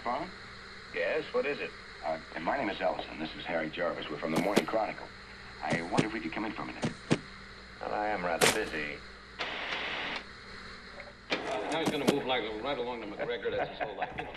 McFarland? Yes, what is it? And my name is Ellison. This is Harry Jarvis. We're from the Morning Chronicle. I wonder if we could come in for a minute. Well, I am rather busy. Now he's going to move like right along to McGregor. That's his whole life. You know.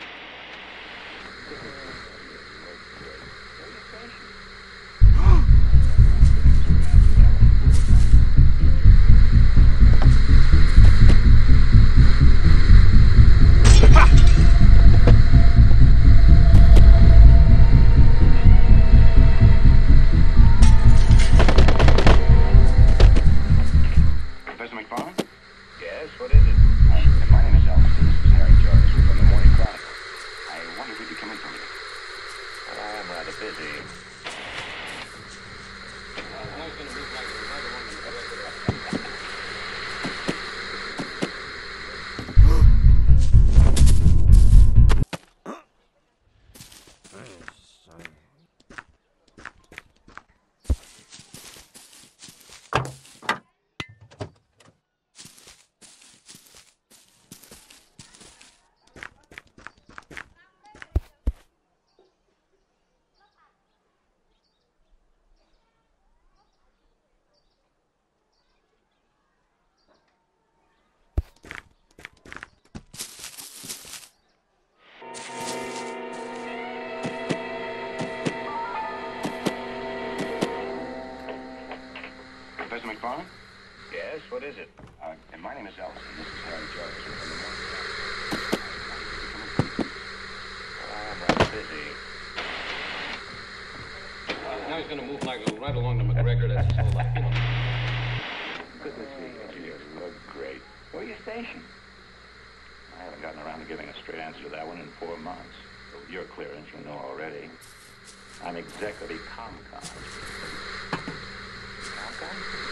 Professor McFarland? Yes, what is it? And my name is Ellison. This is Harry Jarvis. We're from the Morning Chronicle. I wonder if we could come in for a minute. Well, I am rather busy. Now he's going to move like right along to McGregor. Professor McFarland? Yes, what is it? And my name is Ellison. This is Harry Jarvis. We're from the Morning Well, I am rather busy. Now he's going to move like right along to McGregor. That's his whole life. You know. Good to see you. You look great. Where are you stationed? I haven't gotten around to giving a straight answer to that one in 4 months. Your clearance, you know already. I'm executive ComCon. ComCon?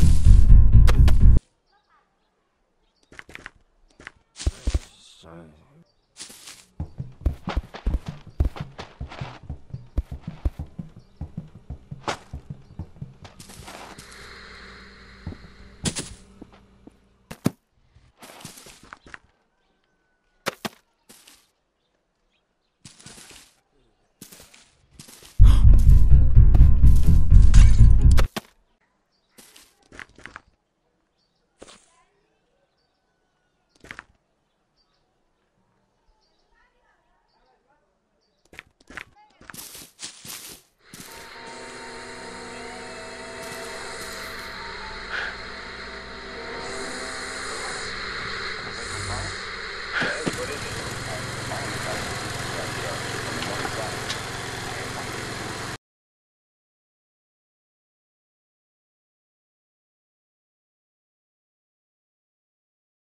Sorry.